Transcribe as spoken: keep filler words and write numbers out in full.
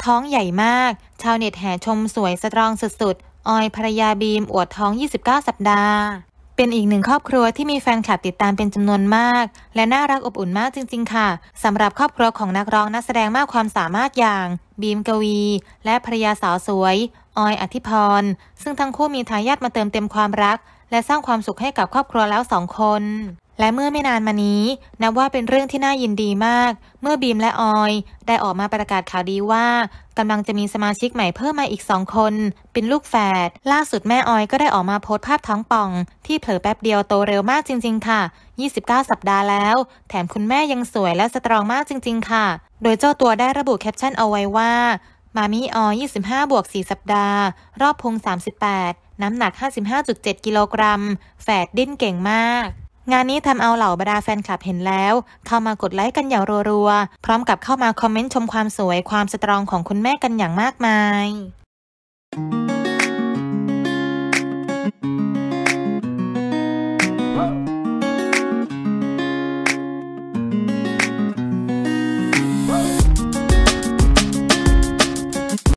ท้องใหญ่มากชาวเน็ตแห่ชมสวยสตรองสุดๆออยภรรยาบีมอวดท้องยี่สิบเก้าสัปดาห์เป็นอีกหนึ่งครอบครัวที่มีแฟนคลับติดตามเป็นจำนวนมากและน่ารักอบอุ่นมากจริงๆค่ะสำหรับครอบครัวของนักร้องนักแสดงมากความสามารถอย่างบีมกวีและภรรยาสาวสวยออยอธิพรซึ่งทั้งคู่มีทายาทมาเติมเต็มความรักและสร้างความสุขให้กับครอบครัวแล้วสองคนและเมื่อไม่นานมานี้นับว่าเป็นเรื่องที่น่ายินดีมากเมื่อบีมและออยได้ออกมาประกาศข่าวดีว่ากำลังจะมีสมาชิกใหม่เพิ่มมาอีกสองคนเป็นลูกแฝดล่าสุดแม่ออยก็ได้ออกมาโพสต์ภาพท้องป่องที่เผลอแป๊บเดียวโตเร็วมากจริงๆค่ะยี่สิบเก้าสัปดาห์แล้วแถมคุณแม่ยังสวยและสตรองมากจริงๆค่ะโดยเจ้าตัวได้ระบุแคปชั่นเอาไว้ว่ามามี่ออยยี่สิบห้าบวกสี่สัปดาห์รอบพุงสามสิบแปดน้ำหนัก ห้าสิบห้าจุดเจ็ด กิโลกรัมแฝดดิ้นเก่งมากงานนี้ทำเอาเหล่าบรรดาแฟนคลับเห็นแล้วเข้ามากดไลค์กันอย่างรัวๆพร้อมกับเข้ามาคอมเมนต์ชมความสวยความสตรองของคุณแม่กันอย่างมากมาย